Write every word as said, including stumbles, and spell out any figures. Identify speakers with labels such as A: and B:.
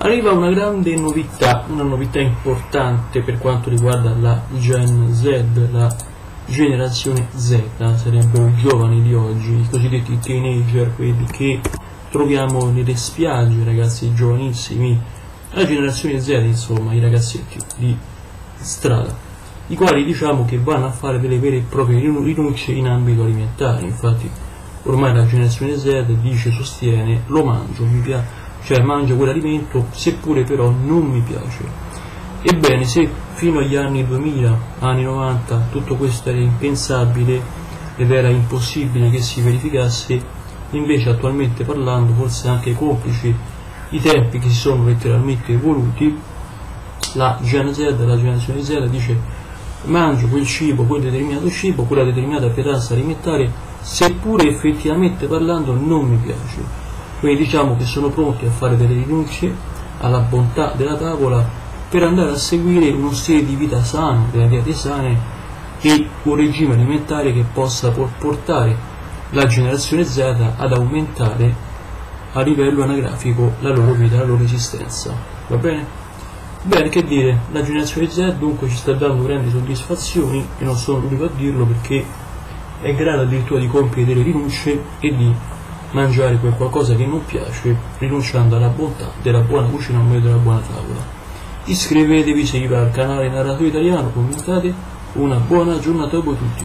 A: Arriva una grande novità, una novità importante per quanto riguarda la Gen Z, la generazione Z, sarebbero i giovani di oggi, i cosiddetti teenager, quelli che troviamo nelle spiagge, ragazzi giovanissimi, la generazione Z, insomma, i ragazzetti di strada, i quali diciamo che vanno a fare delle vere e proprie rinunce in ambito alimentare. Infatti ormai la generazione Z dice, sostiene, lo mangio, mi piace, cioè mangio quell'alimento seppure però non mi piace. Ebbene, se fino agli anni duemila, anni novanta, tutto questo era impensabile ed era impossibile che si verificasse, invece attualmente parlando, forse anche complici i tempi che si sono letteralmente evoluti, la Gen Z, la generazione Z dice mangio quel cibo, quel determinato cibo, quella determinata pietanza alimentare, seppure effettivamente parlando non mi piace. Quindi diciamo che sono pronti a fare delle rinunce alla bontà della tavola per andare a seguire uno stile di vita sano, delle diete sane e un regime alimentare che possa portare la generazione Z ad aumentare a livello anagrafico la loro vita, la loro esistenza. Va bene? Bene, che dire, la generazione Z dunque ci sta dando grandi soddisfazioni e non sono l'unico a dirlo, perché è in grado addirittura di compiere delle rinunce e di mangiare quel qualcosa che non piace, rinunciando alla bontà della buona cucina o meglio della buona tavola. Iscrivetevi se vi va al canale Narratore Italiano, commentate. Una buona giornata a voi tutti.